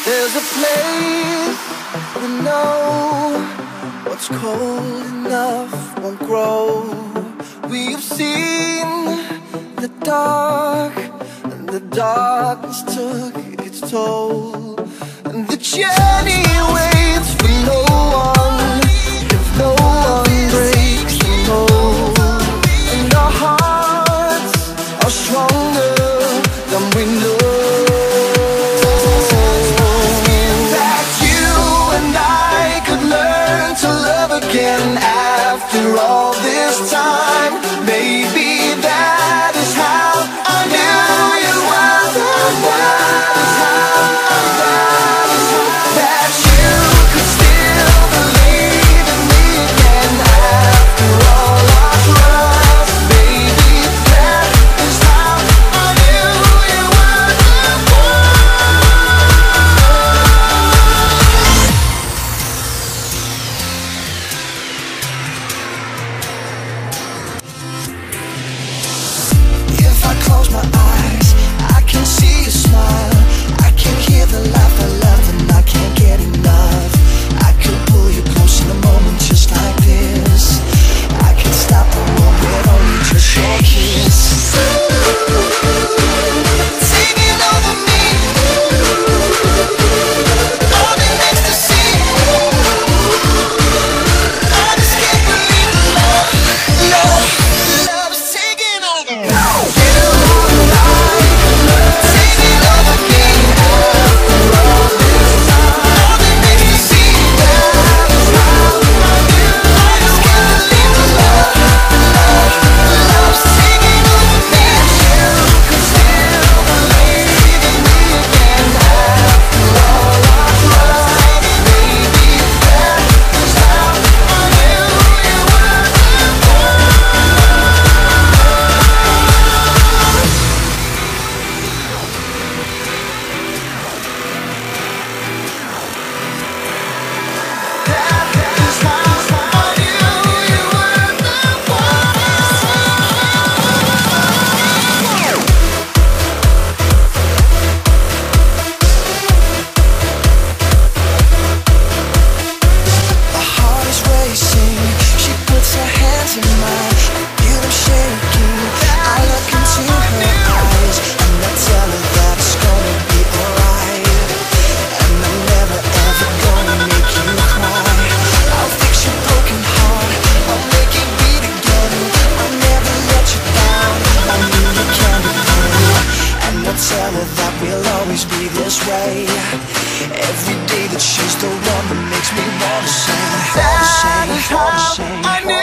There's a place we know what's cold enough won't grow. We have seen the dark, and the darkness took its toll. And the journey waits for no one if no one breaks the mold. And our hearts are stronger than we know. Again after all this time, maybe that is how I knew you were the one. That you could still believe in me again after all our trust. Maybe that is how I knew you were the one. Close my eyes, I can see you smile. I can hear the laugh I love and I can't get enough. I could pull you close in a moment just like this. I can stop the world with only just your kiss. Taking over me, all in ecstasy. I just can't believe the love is taking over now. That we'll always be this way. Every day that she's the one that makes me wanna sing. That is how I knew